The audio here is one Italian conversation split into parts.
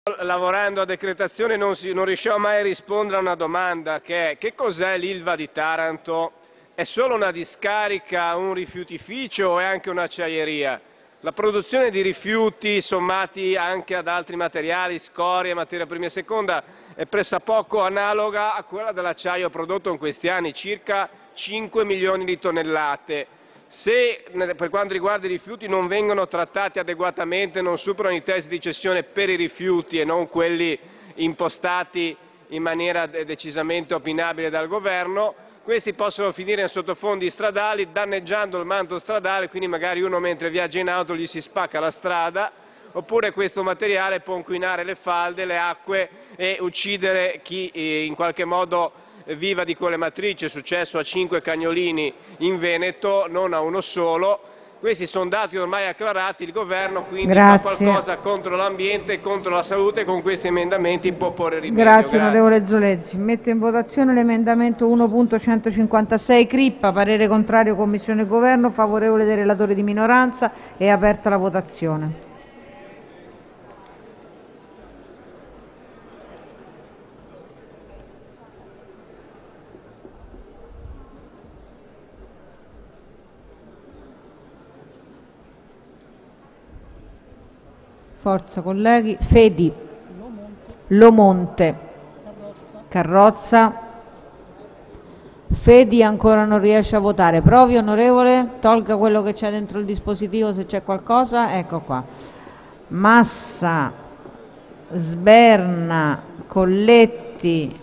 Lavorando a decretazione non riusciamo mai a rispondere a una domanda che è: che cos'è l'Ilva di Taranto? È solo una discarica, un rifiutificio o è anche un'acciaieria? La produzione di rifiuti sommati anche ad altri materiali, scorie, materia prima e seconda, è pressappoco analoga a quella dell'acciaio prodotto in questi anni, circa 5 milioni di tonnellate. Se per quanto riguarda i rifiuti non vengono trattati adeguatamente, non superano i test di cessione per i rifiuti e non quelli impostati in maniera decisamente opinabile dal governo, questi possono finire in sottofondi stradali danneggiando il manto stradale, quindi magari uno mentre viaggia in auto gli si spacca la strada, oppure questo materiale può inquinare le falde, le acque e uccidere chi in qualche modo viva di quelle matrici. È successo a 5 cagnolini in Veneto, non a uno solo. Questi sono dati ormai acclarati, il governo quindi fa qualcosa contro l'ambiente e contro la salute, con questi emendamenti può porre rimedio. Grazie onorevole Zolezzi. Metto in votazione l'emendamento 1.156 Crippa, parere contrario Commissione e Governo, favorevole dei relatori di minoranza. È aperta la votazione. Forza colleghi. Fedi, Lomonte, Carrozza. Fedi ancora non riesce a votare. Provi onorevole, tolga quello che c'è dentro il dispositivo se c'è qualcosa. Ecco qua. Massa, Sberna, Colletti,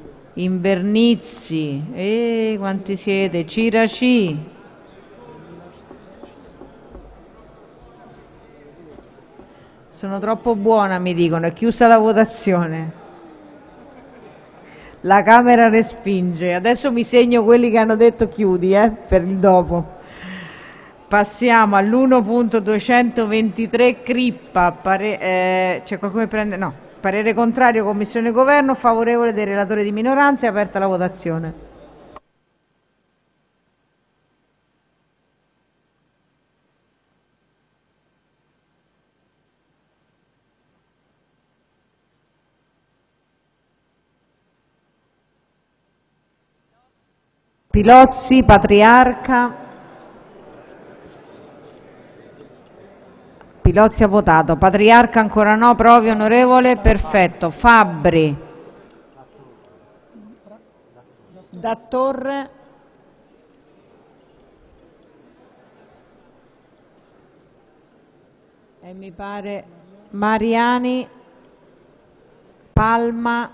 Invernizzi, quanti siete? Ciraci. Sono troppo buona, mi dicono, è chiusa la votazione. La Camera respinge. Adesso mi segno quelli che hanno detto chiudi, per il dopo. Passiamo all'1.223 Crippa. C'è qualcuno che prende? No. Parere contrario, Commissione e Governo, favorevole dei relatori di minoranza. È aperta la votazione. Pilozzi, Patriarca. Pilozzi ha votato. Patriarca ancora no. Provi onorevole. Perfetto. Fabbri. Da Torre. E mi pare Mariani. Palma.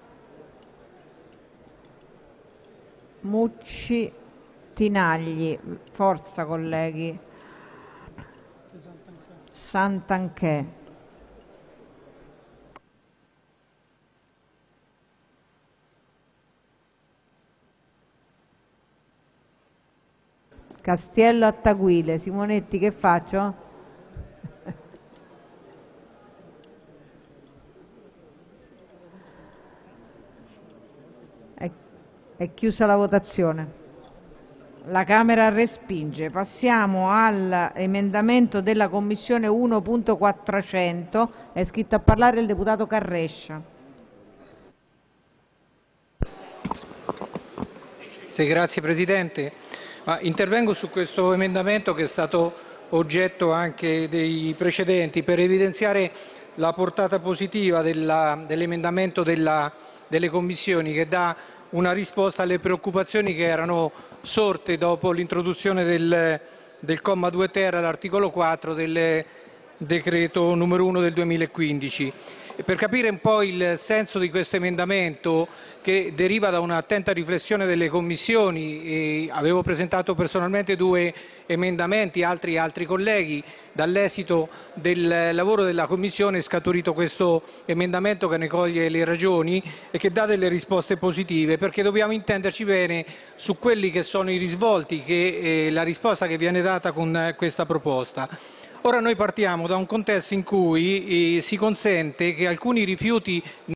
Mucci, Tinagli. Forza colleghi. Santanchè. Castiello Attaguile. Simonetti, che faccio? È chiusa la votazione. La Camera respinge. Passiamo all'emendamento della Commissione 1.400. È iscritto a parlare il deputato Carrescia. Sì, grazie Presidente. Intervengo su questo emendamento che è stato oggetto anche dei precedenti per evidenziare la portata positiva dell'emendamento delle commissioni, che dà una risposta alle preoccupazioni che erano sorte dopo l'introduzione del comma 2 ter all'articolo 4 del decreto numero 1 del 2015. E per capire un po' il senso di questo emendamento, che deriva da un'attenta riflessione delle commissioni, avevo presentato personalmente 2 emendamenti, altri colleghi, dall'esito del lavoro della Commissione è scaturito questo emendamento che ne coglie le ragioni e che dà delle risposte positive, perché dobbiamo intenderci bene su quelli che sono i risvolti che la risposta che viene data con questa proposta. Ora noi partiamo da un contesto in cui si consente che alcuni rifiuti